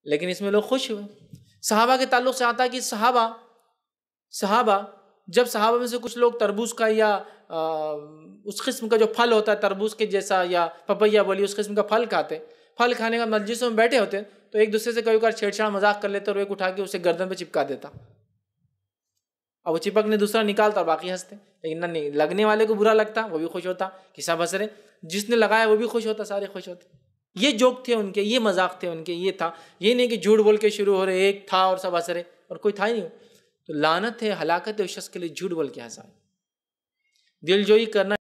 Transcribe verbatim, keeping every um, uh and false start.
लेकिन इसमें लोग खुश हुए। सहाबा के ताल्लुक से आता है कि सहाबा सहाबा जब सहाबा में से कुछ लोग तरबूज का या आ, उस किस्म का जो फल होता है तरबूज के जैसा या पपैया बोली उस किस्म का फल खाते, फल खाने का मजलिसों में बैठे होते तो एक दूसरे से कभी कभार छेड़छाड़ मजाक कर लेते और एक उठा के उसे गर्दन पे चिपका देता। अब वो चिपकने दूसरा निकालता और बाकी हंसते, लेकिन नहीं लगने वाले को बुरा लगता, वो भी खुश होता कि सब हंस रहे, जिसने लगाया वो भी खुश होता, सारे खुश होते। ये जोक थे उनके, ये मजाक थे उनके, ये था। ये नहीं कि झूठ बोल के शुरू हो रहे, एक था और सब हंस रहे और कोई था ही नहीं। तो लानत है, हलाकत है उस शख्स के लिए झूठ बोल के हंसाए। दिलजोई करना